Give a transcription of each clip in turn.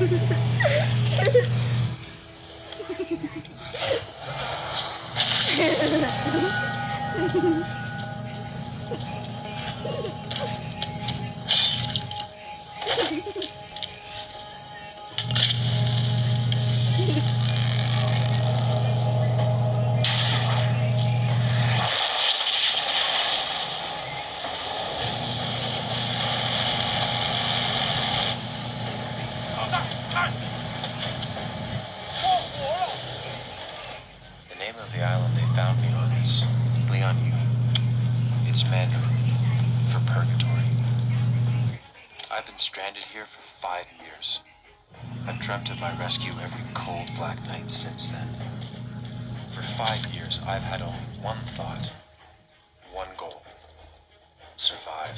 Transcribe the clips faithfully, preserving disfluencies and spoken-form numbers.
The name of the island they found me on is Leon Yu. It's Mandarin for purgatory. I've been stranded here for five years. I've dreamt of my rescue every cold black night since then. For five years, I've had only one thought, one goal. Survive.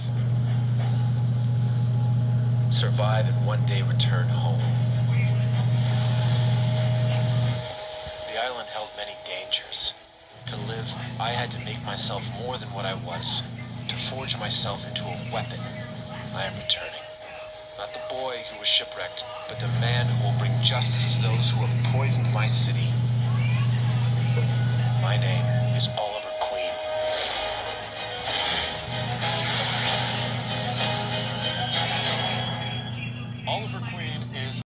Survive and one day return home. The island held many dangers. To live, I had to make myself more than what I was, to forge myself into a weapon. I am returning. Not the boy who was shipwrecked, but the man who will bring justice to those who have poisoned my city. My name is Al.